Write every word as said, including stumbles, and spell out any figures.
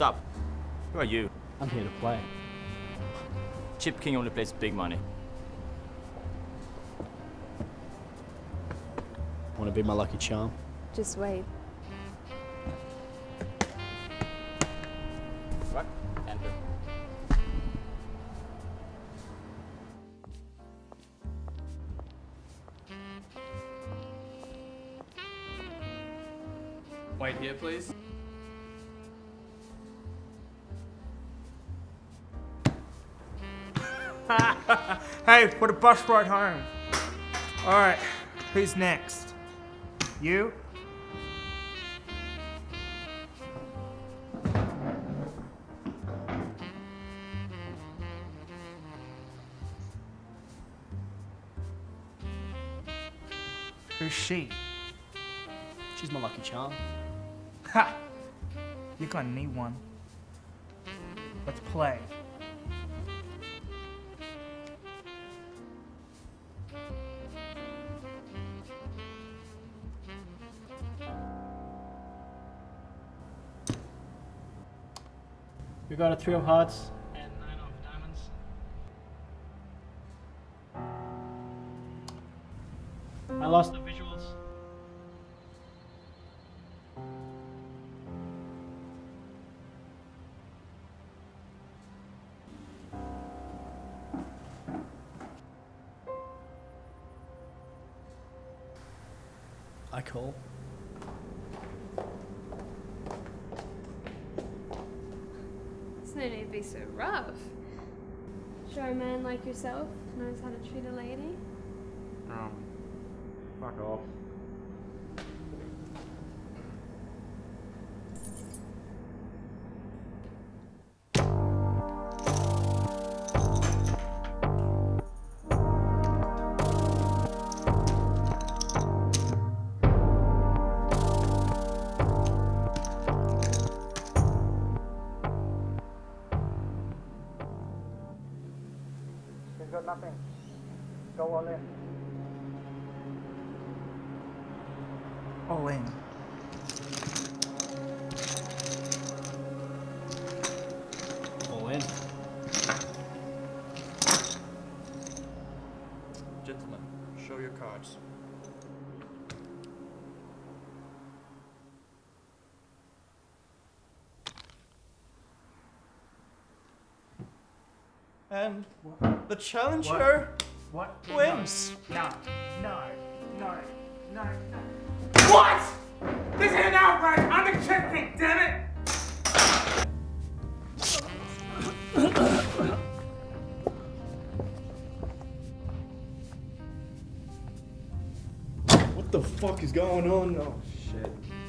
stop. Who are you? I'm here to play. Chip King only plays big money. Want to be my lucky charm? Just wait. Right, enter. Wait here, please. Hey, what a bus ride home. All right, who's next? You? Who's she? She's my lucky charm. Ha! You're gonna need one. Let's play. We got a three of hearts and nine of diamonds. I lost the visuals. I call. There's no need to be so rough. Sure, a man like yourself knows how to treat a lady. Um, fuck off. Got nothing. Go all in. All in. All in. Gentlemen, show your cards. And the challenger What? wins. No, no, no, no, no. What? This is an outrage! I'm the Chip King, damn it! What the fuck is going on? Oh shit.